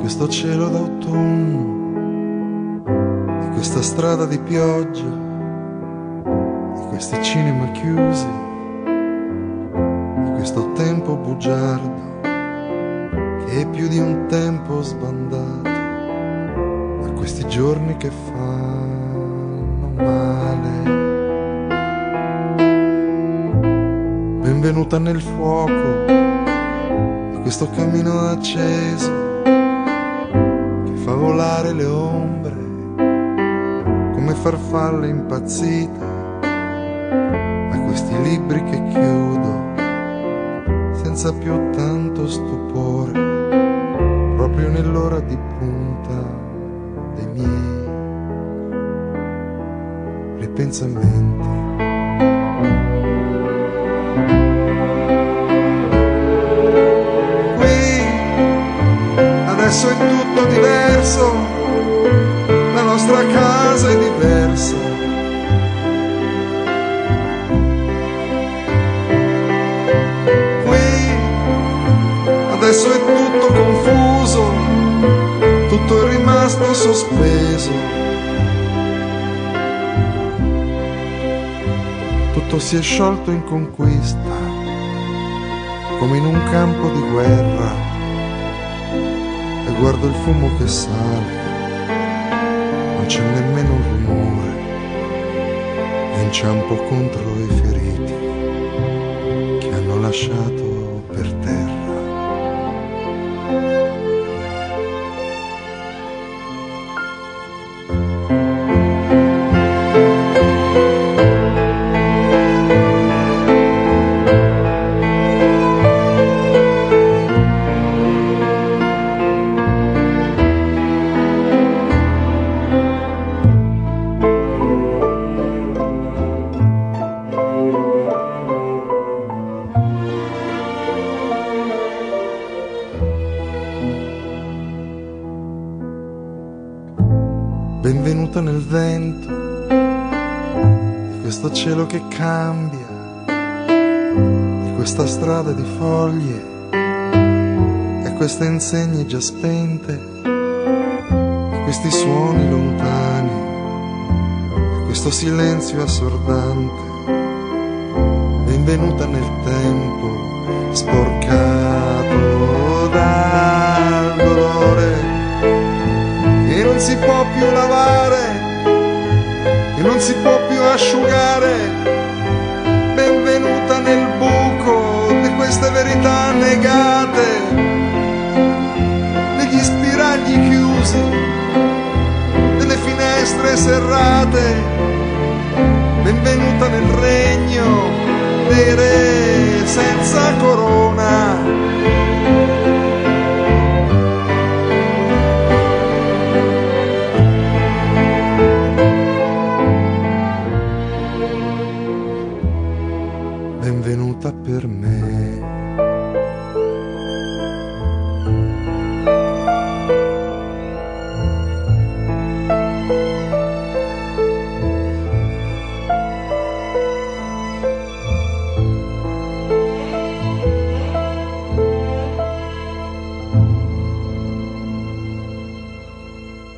questo cielo d'autunno, di questa strada di pioggia, di questi cinema chiusi, di questo tempo bugiardo che è più di un tempo sbandato, da questi giorni che fanno male. Benvenuta nel fuoco di questo camino acceso che fa volare le ombre come farfalle impazzite, a questi libri che chiudo senza più tanto stupore, proprio nell'ora di punta dei miei ripensamenti. Adesso è tutto diverso, la nostra casa è diversa. Qui adesso è tutto confuso, tutto è rimasto sospeso, tutto si è sciolto in conquista, come in un campo di guerra. E guardo il fumo che sale, non c'è nemmeno un rumore, e inciampo contro i feriti che hanno lasciato per terra. Benvenuta nel vento di questo cielo che cambia, di questa strada di foglie e queste insegne già spente, di questi suoni lontani e questo silenzio assordante. Benvenuta nel tempo sporcato dal dolore che non si può più lavare, che non si può più asciugare. Benvenuta nel buco di queste verità negate, negli spiragli chiusi, nelle finestre serrate. Benvenuta nel regno dei re senza corona.